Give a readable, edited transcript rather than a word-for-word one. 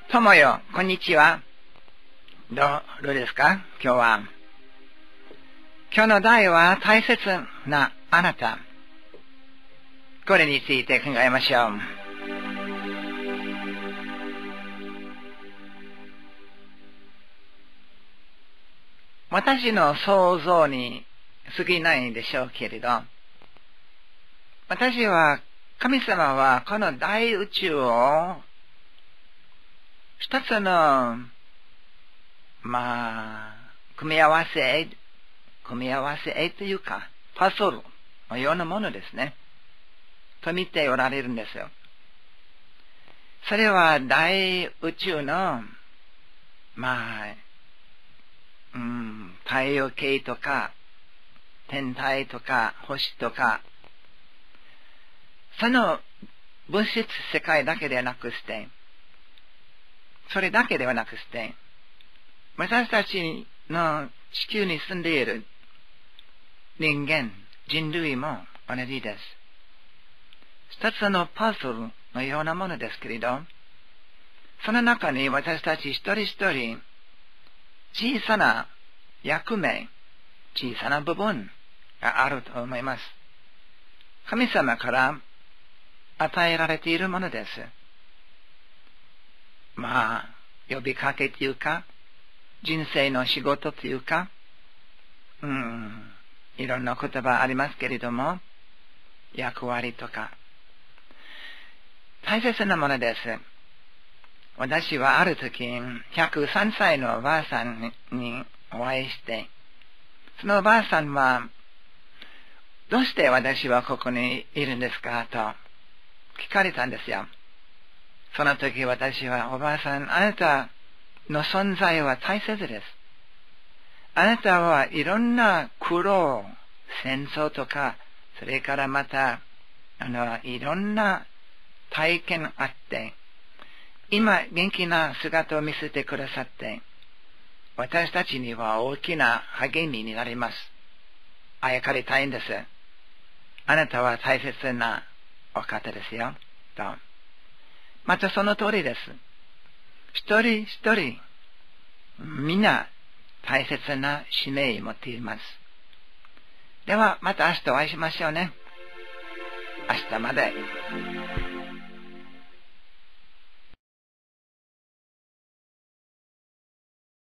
友よ、こんにちは。どうですか今日は。今日の題は大切なあなた。これについて考えましょう。私の想像に過ぎないんでしょうけれど、神様はこの大宇宙を一つの、組み合わせというか、パズルのようなものですね。と見ておられるんですよ。それは大宇宙の、太陽系とか、天体とか、星とか、その物質世界だけではなくして、それだけではなくして、私たちの地球に住んでいる人類も同じです。一つのパズルのようなものですけれど、その中に私たち一人一人、小さな役目、小さな部分があると思います。神様から与えられているものです。呼びかけというか、人生の仕事というか、いろんな言葉ありますけれども、役割とか、大切なものです。私はある時、103歳のおばあさんにお会いして、そのおばあさんは、どうして私はここにいるんですかと聞かれたんですよ。その時私は、おばあさん、あなたの存在は大切です。あなたはいろんな苦労、戦争とか、それからまた、いろんな体験あって、今元気な姿を見せてくださって、私たちには大きな励みになります。あやかりたいんです。あなたは大切なお方ですよ。と。またその通りです。一人一人、みんな大切な使命を持っています。では、また明日お会いしましょうね。明日まで。